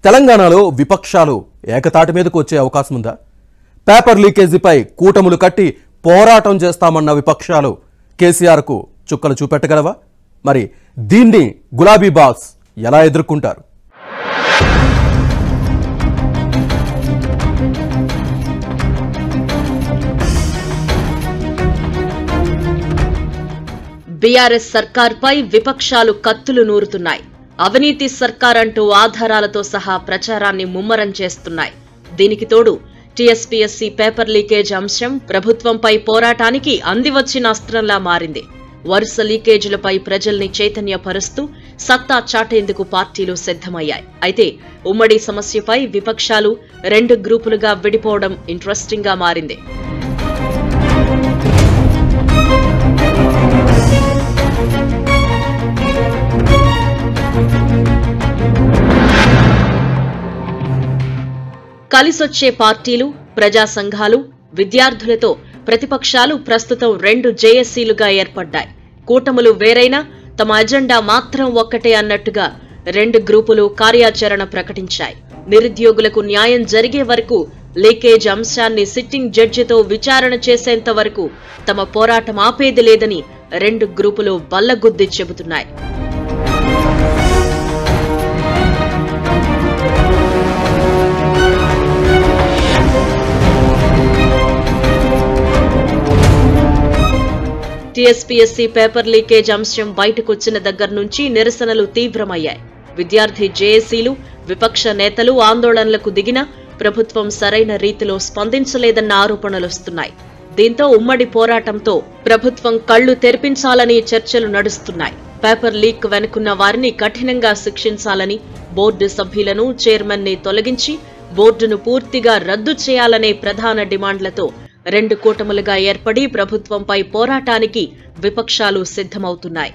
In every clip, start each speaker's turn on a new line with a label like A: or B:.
A: తెలంగాణలో విపక్షాలు ఏకతాటి మీదకు వచ్చే అవకాశం ఉందా? పేపర్ లీకేజీపై కూటములు కట్టి పోరాటం చేస్తామన్న విపక్షాలు కేసీఆర్కు చుక్కలు చూపెట్టగలవా? మరి దీన్ని గులాబీ బాస్ ఎలా ఎదుర్కొంటారు?
B: బీఆర్ఎస్ సర్కార్పై విపక్షాలు కత్తులు నూరుతున్నాయి. అవినీతి సర్కార్ అంటూ ఆధారాలతో సహా ప్రచారాన్ని ముమ్మరం చేస్తున్నాయి. దీనికి తోడు టీఎస్పీఎస్సీ పేపర్ లీకేజ్ అంశం ప్రభుత్వంపై పోరాటానికి అందివచ్చిన అస్త్రంలా మారింది. వరుస లీకేజీలపై ప్రజల్ని చైతన్యపరుస్తూ సత్తా చాటేందుకు పార్టీలు సిద్ధమయ్యాయి. అయితే ఉమ్మడి సమస్యపై విపక్షాలు 2 గ్రూపులుగా విడిపోవడం ఇంట్రెస్టింగ్ గా మారింది. కలిసొచ్చే పార్టీలు, ప్రజా సంఘాలు, విద్యార్థులతో ప్రతిపక్షాలు ప్రస్తుతం 2 జేఏసీలుగా ఏర్పడ్డాయి. కూటములు వేరైనా తమ అజెండా మాత్రం ఒక్కటే అన్నట్టుగా 2 గ్రూపులు కార్యాచరణ ప్రకటించాయి. నిరుద్యోగులకు న్యాయం జరిగే వరకు, లీకేజ్ అంశాన్ని సిట్టింగ్ జడ్జితో విచారణ చేసేంత వరకు తమ పోరాటం ఆపేది లేదని 2 గ్రూపులు బల్లగుద్ది చెబుతున్నాయి. టీఎస్పీఎస్సీ పేపర్ లీకేజ్ అంశం బయటకొచ్చిన దగ్గర నుంచి నిరసనలు తీవ్రమయ్యాయి. విద్యార్థి జేఏసీలు, విపక్ష నేతలు ఆందోళనలకు దిగినా ప్రభుత్వం సరైన రీతిలో స్పందించలేదన్న ఆరోపణలొస్తున్నాయి. దీంతో ఉమ్మడి పోరాటంతో ప్రభుత్వం కళ్లు తెరిపించాలని చర్చలు నడుస్తున్నాయి. పేపర్ లీక్ వెనుకున్న వారిని కఠినంగా శిక్షించాలని, బోర్డు సభ్యులను, చైర్మన్ ని తొలగించి బోర్డును పూర్తిగా రద్దు చేయాలనే ప్రధాన డిమాండ్లతో 2 కూటములుగా ఏర్పడి ప్రభుత్వంపై పోరాటానికి విపక్షాలు సిద్ధమవుతున్నాయి.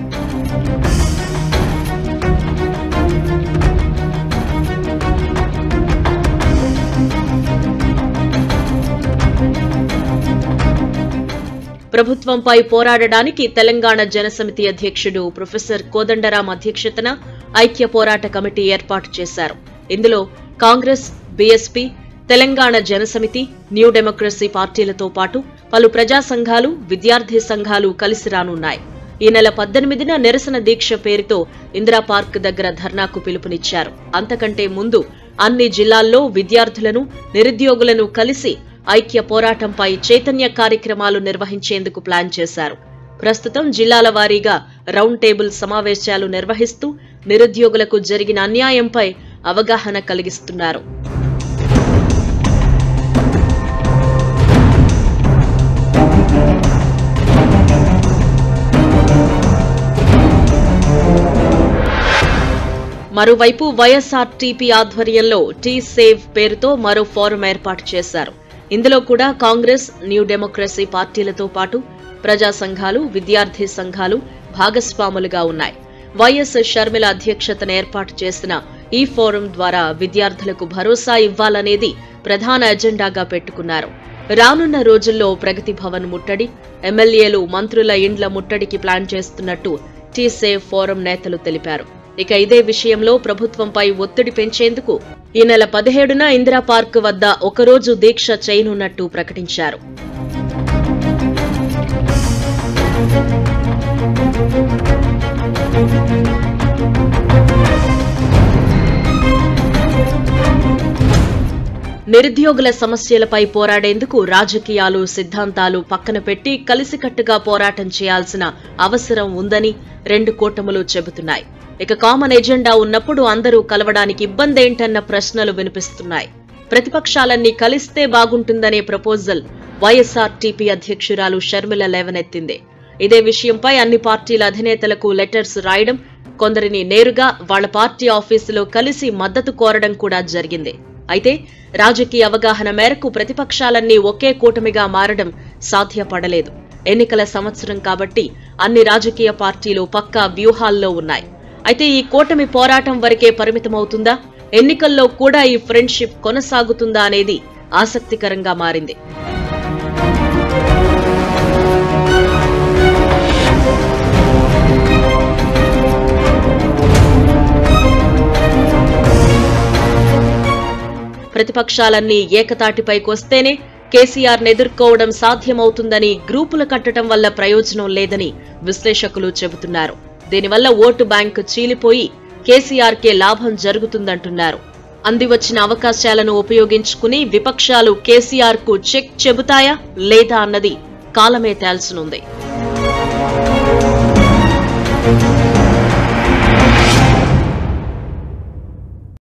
B: ప్రభుత్వంపై పోరాడడానికి తెలంగాణ జనసమితి అధ్యక్షుడు ప్రొఫెసర్ కోదండరాం అధ్యక్షతన ఐక్య పోరాట కమిటీ ఏర్పాటు చేశారు. ఇందులో Congress, BSP, Telangana Janasamithi, new democracy పార్టీలతో పాటు పలు ప్రజా సంఘాలు, విద్యార్థి సంఘాలు కలిసి రానున్నాయి. ఈ నెల 18న నిరసన దీక్ష పేరుతో ఇందిరా పార్క్ దగ్గర ధర్నాకు పిలుపునిచ్చారు. అంతకంటే ముందు అన్ని జిల్లాల్లో విద్యార్థులను, నిరుద్యోగులను కలిసి ఐక్య పోరాటంపై చైతన్య కార్యక్రమాలు నిర్వహించేందుకు ప్లాన్ చేశారు. ప్రస్తుతం జిల్లాల వారీగా రౌండ్ టేబుల్ సమావేశాలు నిర్వహిస్తూ నిరుద్యోగులకు జరిగిన అన్యాయంపై అవగాహన కలిగిస్తున్నారు. మరోవైపు వైఎస్ఆర్టీపీ ఆధ్వర్యంలో టీ సేవ్ పేరుతో మరో ఫోరం ఏర్పాటు చేశారు. ఇందులో కూడా కాంగ్రెస్, న్యూ డెమోక్రసీ పార్టీలతో పాటు ప్రజా సంఘాలు, విద్యార్థి సంఘాలు భాగస్వాములుగా ఉన్నాయి. వైఎస్ షర్మిల అధ్యక్షతన ఏర్పాటు చేసిన ఈ ఫోరం ద్వారా విద్యార్థులకు భరోసా ఇవ్వాలనేది ప్రధాన ఎజెండాగా పెట్టుకున్నారు. రానున్న రోజుల్లో ప్రగతి భవన్ ముట్టడి, ఎమ్మెల్యేలు, మంత్రుల ఇండ్ల ముట్టడికి ప్లాన్ చేస్తున్నట్టు టీ సేవ్ ఫోరం నేతలు తెలిపారు. ఇక ఇదే విషయంలో ప్రభుత్వంపై ఒత్తిడి పెంచేందుకు ఈ నెల 17న ఇందిరా పార్క్ వద్ద ఒకరోజు దీక్ష చేయనున్నట్టు ప్రకటించారు. నిరుద్యోగుల సమస్యలపై పోరాడేందుకు రాజకీయాలు, సిద్ధాంతాలు పక్కన పెట్టి కలిసికట్టుగా పోరాటం చేయాల్సిన అవసరం ఉందని 2 కూటములు చెబుతున్నాయి. ఇక కామన్ ఎజెండా ఉన్నప్పుడు అందరూ కలవడానికి ఇబ్బందేంటన్న ప్రశ్నలు వినిపిస్తున్నాయి. ప్రతిపక్షాలన్నీ కలిస్తే బాగుంటుందనే ప్రపోజల్ వైఎస్ఆర్టీపీ అధ్యక్షురాలు షర్మిల లేవనెత్తింది. ఇదే విషయంపై అన్ని పార్టీల అధినేతలకు లెటర్స్ రాయడం, కొందరిని నేరుగా వాళ్ల పార్టీ ఆఫీసులో కలిసి మద్దతు కోరడం కూడా జరిగింది. అయితే రాజకీయ అవగాహన మేరకు ప్రతిపక్షాలన్నీ ఒకే కూటమిగా మారడం సాధ్యపడలేదు. ఎన్నికల సంవత్సరం కాబట్టి అన్ని రాజకీయ పార్టీలు పక్కా వ్యూహాల్లో ఉన్నాయి. అయితే ఈ కూటమి పోరాటం వరకే పరిమితమవుతుందా? ఎన్నికల్లో కూడా ఈ ఫ్రెండ్షిప్ కొనసాగుతుందా అనేది ఆసక్తికరంగా మారింది. ప్రతిపక్షాలన్నీ ఏకతాటిపైకొస్తేనే కేసీఆర్ను ఎదుర్కోవడం సాధ్యమవుతుందని గ్రూపులు కట్టడం వల్ల ప్రయోజనం లేదని విశ్లేషకులు చెబుతున్నారు. దీనివల్ల ఓటు బ్యాంకు చీలిపోయి కేసీఆర్కే లాభం జరుగుతుందంటున్నారు. అందివచ్చిన అవకాశాలను ఉపయోగించుకుని విపక్షాలు కేసీఆర్కు చెక్ చెబుతాయా లేదా అన్నది కాలమే తేల్చనుంది.